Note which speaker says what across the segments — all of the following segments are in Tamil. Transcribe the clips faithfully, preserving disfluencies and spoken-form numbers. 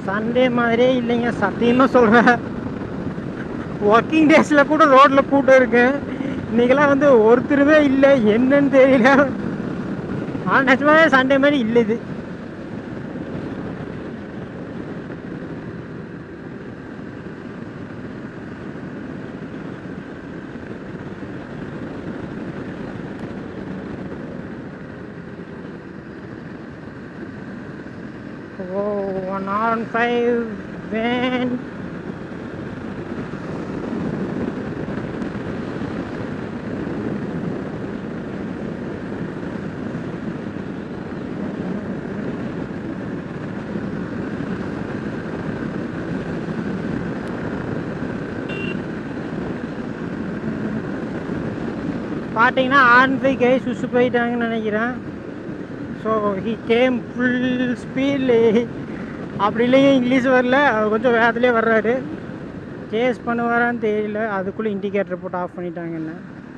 Speaker 1: சண்டே மாதிரியே இல்லைங்க, சத்தியமாக சொல்கிறேன். ஒர்க்கிங் டேஸில் கூட ரோட்டில் கூட்டம் இருக்கு, இன்றைக்கெல்லாம் வந்து ஒருத்தருமே இல்லை, என்னன்னு தெரியல. ஆனால் நிஜமாவே சண்டே மாதிரி இல்லை இது. Oh, one on five van. பார்த்தீங்கன்னா ஆன் ஃபைவ் கை சுசு போயிட்டாங்கன்னு நினைக்கிறேன். ஸோ ஹி கேம் ஃபுல் ஸ்பீட்ல. அப்படி இல்லைங்க, இங்கிலீஷ் வரல, அவர் கொஞ்சம் வேகத்துலேயே வர்றாரு. சேஸ் பண்ணுவாரான்னு தெரியல, அதுக்குள்ளே இண்டிகேட்டர் போட்டு ஆஃப் பண்ணிட்டாங்கன்னு.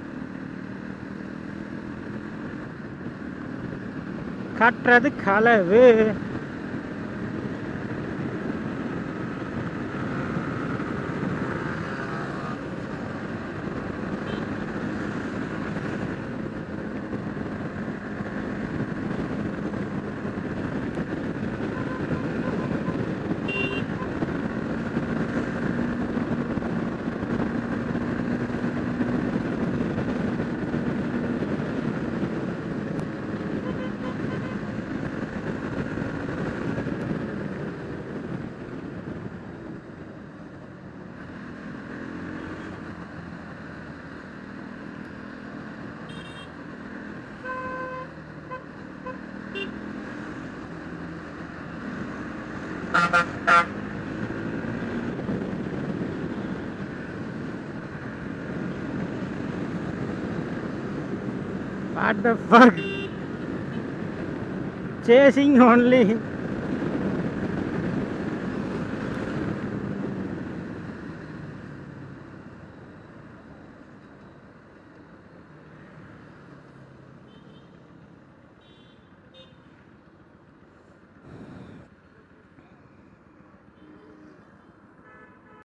Speaker 1: கட்டுறது களவு. What the fuck? Chasing only.